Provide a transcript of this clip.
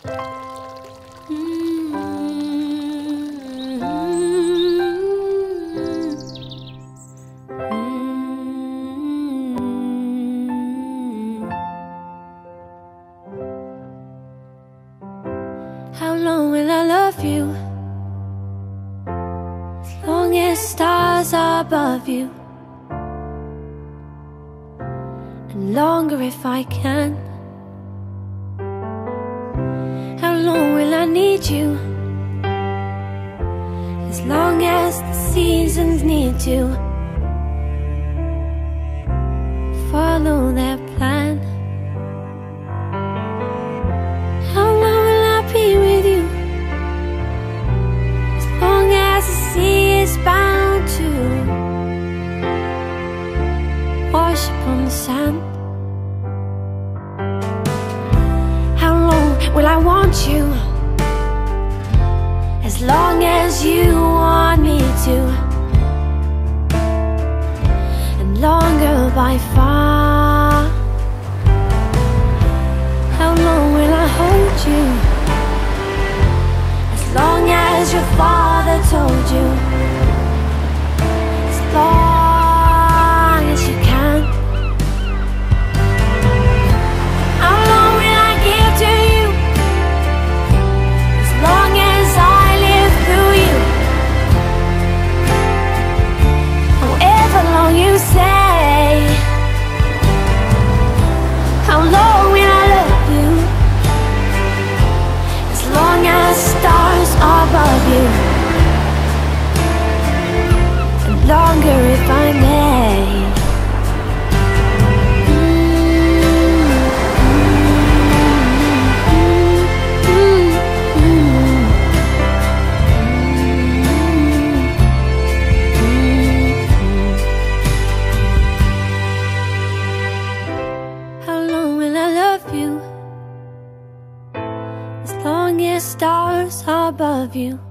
How long will I love you? As long as stars are above you, and longer if I can. How long will I need you? As long as the seasons need to follow their plan. How long will I be with you? As long as the sea is bound to wash upon the sand. How long will I want you? As long as you want me to, and longer by far. How long will I hold you? As long as your father told you. As long as you can. How long will I give to you? As long as I live through you. However long you say. How long will I love you? As long as stars are above you, and longer if I may. How long will I love you? As long as stars are above you,